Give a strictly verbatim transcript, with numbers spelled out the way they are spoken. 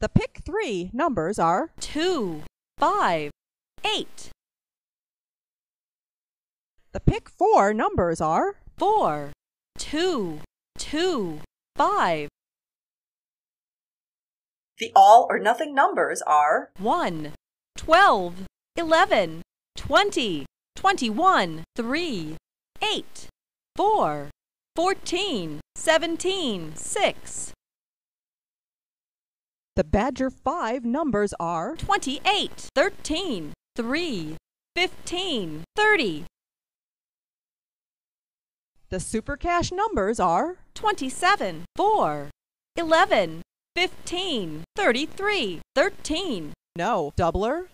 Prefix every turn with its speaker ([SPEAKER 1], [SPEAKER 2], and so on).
[SPEAKER 1] The pick three numbers are
[SPEAKER 2] two, five, eight.
[SPEAKER 1] The pick four numbers are
[SPEAKER 2] four, two, two, five.
[SPEAKER 3] The all or nothing numbers are
[SPEAKER 2] one, twelve, eleven, twenty, twenty-one, three, eight, four, fourteen, seventeen, six.
[SPEAKER 1] The Badger five numbers are
[SPEAKER 2] twenty-eight, thirteen, three, fifteen, thirty.
[SPEAKER 1] The SuperCash numbers are
[SPEAKER 2] twenty-seven, four, eleven, fifteen, thirty-three, thirteen.
[SPEAKER 1] No, doubler.